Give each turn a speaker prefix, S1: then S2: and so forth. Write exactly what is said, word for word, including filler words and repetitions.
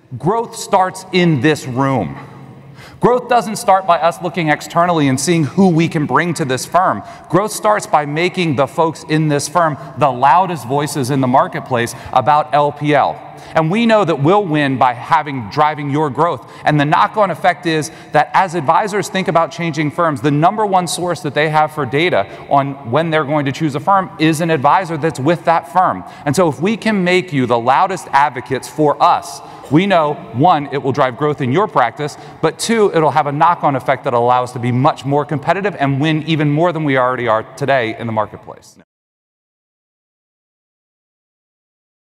S1: Growth starts in this room. Growth doesn't start by us looking externally and seeing who we can bring to this firm. Growth starts by making the folks in this firm the loudest voices in the marketplace about L P L. And we know that we'll win by having driving your growth. And the knock-on effect is that as advisors think about changing firms, the number one source that they have for data on when they're going to choose a firm is an advisor that's with that firm. And so if we can make you the loudest advocates for us, we know, one, it will drive growth in your practice, but two, it'll have a knock-on effect that will allow us to be much more competitive and win even more than we already are today in the marketplace.